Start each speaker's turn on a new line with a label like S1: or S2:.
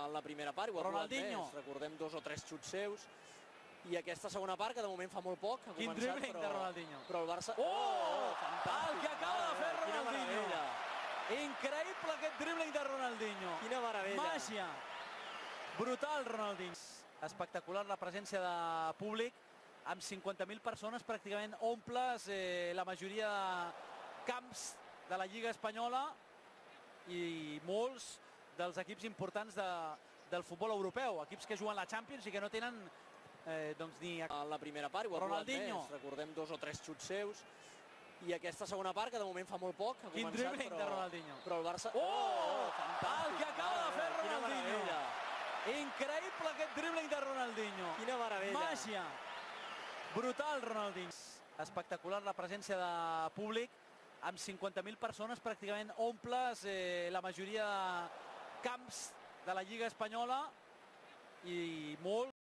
S1: en la primera part, ho ha provat
S2: Ronaldinho.
S1: més, recordem 2 o 3 xuts seus, i aquesta segona part, que de moment fa molt poc, ha
S2: Quin
S1: començat,
S2: dribbling de Ronaldinho.
S1: però el Barça...
S2: Fantàstic! El que acaba de fer
S1: Quina
S2: Ronaldinho.
S1: meravella!
S2: Increïble aquest dribbling de Ronaldinho.
S1: Quina meravella!
S2: Màgia! Brutal, Ronaldinho. Espectacular la presència de públic, amb 50.000 persones pràcticament omples la majoria de camps de la Lliga Espanyola i molts dels equips importants del futbol europeu, equips que juguen la Champions i que no tenen doncs ni...
S1: En la primera part, ho ha provat
S2: Ronaldinho.
S1: més, recordem 2 o 3 xuts seus, i aquesta segona part, que de moment fa molt poc, ha
S2: Quin
S1: començat,
S2: dribbling de Ronaldinho.
S1: però el Barça...
S2: Fantàstic! El que acaba de fer
S1: Quina
S2: Ronaldinho.
S1: meravella!
S2: Increïble aquest dribbling de Ronaldinho.
S1: Quina meravella!
S2: Màgia! Brutal, Ronaldinho. Espectacular la presència de públic, amb 50.000 persones pràcticament omples la majoria de camps de la Lliga Espanyola i molts